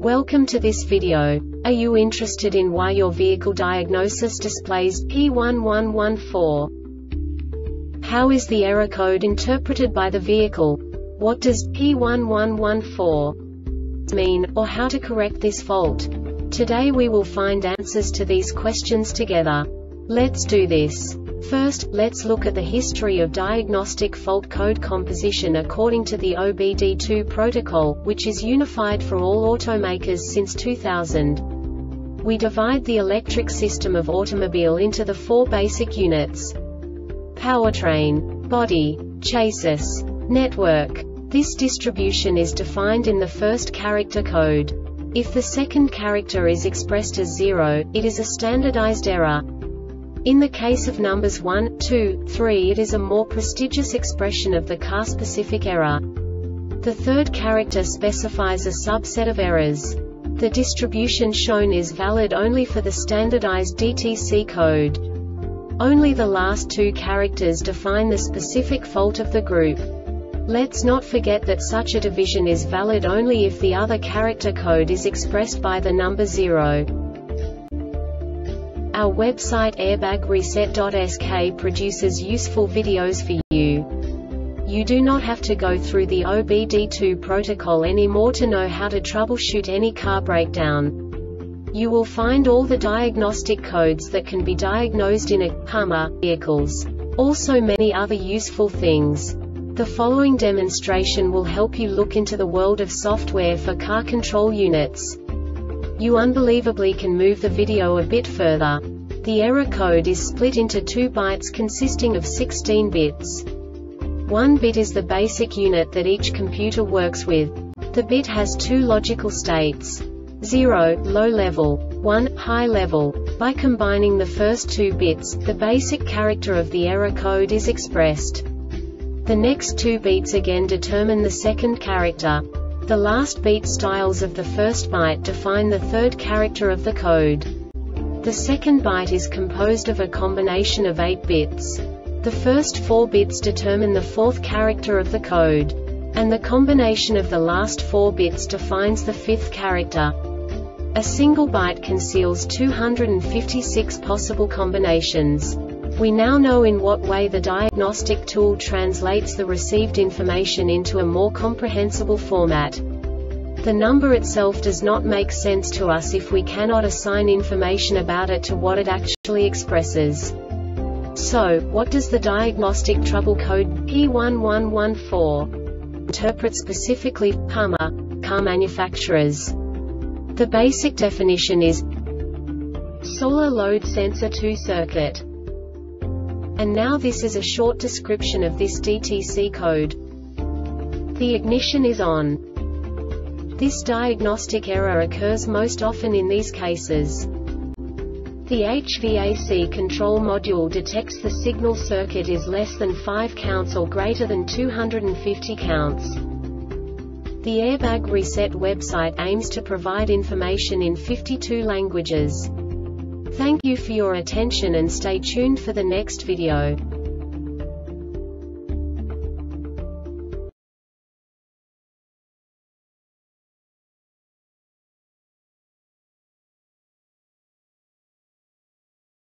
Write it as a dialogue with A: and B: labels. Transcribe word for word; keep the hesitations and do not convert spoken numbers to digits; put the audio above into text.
A: Welcome to this video. Are you interested in why your vehicle diagnosis displays P one one one four? How is the error code interpreted by the vehicle? What does P one one one four mean, or how to correct this fault? Today we will find answers to these questions together. Let's do this. First, let's look at the history of diagnostic fault code composition according to the O B D two protocol, which is unified for all automakers since two thousand. We divide the electric system of automobile into the four basic units: powertrain, body, chassis, network. This distribution is defined in the first character code. If the second character is expressed as zero, it is a standardized error. In the case of numbers one, two, three, it is a more prestigious expression of the car-specific error. The third character specifies a subset of errors. The distribution shown is valid only for the standardized D T C code. Only the last two characters define the specific fault of the group. Let's not forget that such a division is valid only if the other character code is expressed by the number zero. Our website airbag reset dot S K produces useful videos for you. You do not have to go through the O B D two protocol anymore to know how to troubleshoot any car breakdown. You will find all the diagnostic codes that can be diagnosed in a Hummer vehicles. Also many other useful things. The following demonstration will help you look into the world of software for car control units. You unbelievably can move the video a bit further. The error code is split into two bytes consisting of sixteen bits. One bit is the basic unit that each computer works with. The bit has two logical states: zero, low level, one, high level. By combining the first two bits, the basic character of the error code is expressed. The next two bits again determine the second character. The last beat styles of the first byte define the third character of the code. The second byte is composed of a combination of eight bits. The first four bits determine the fourth character of the code. And the combination of the last four bits defines the fifth character. A single byte conceals two hundred fifty-six possible combinations. We now know in what way the diagnostic tool translates the received information into a more comprehensible format. The number itself does not make sense to us if we cannot assign information about it to what it actually expresses. So, what does the diagnostic trouble code P one one one four interpret specifically for Hummer car manufacturers? The basic definition is solar load sensor two circuit. And now this is a short description of this D T C code. The ignition is on. This diagnostic error occurs most often in these cases. The H V A C control module detects the signal circuit is less than five counts or greater than two hundred fifty counts. The Airbag Reset website aims to provide information in fifty-two languages. Thank you for your attention and stay tuned for the next video.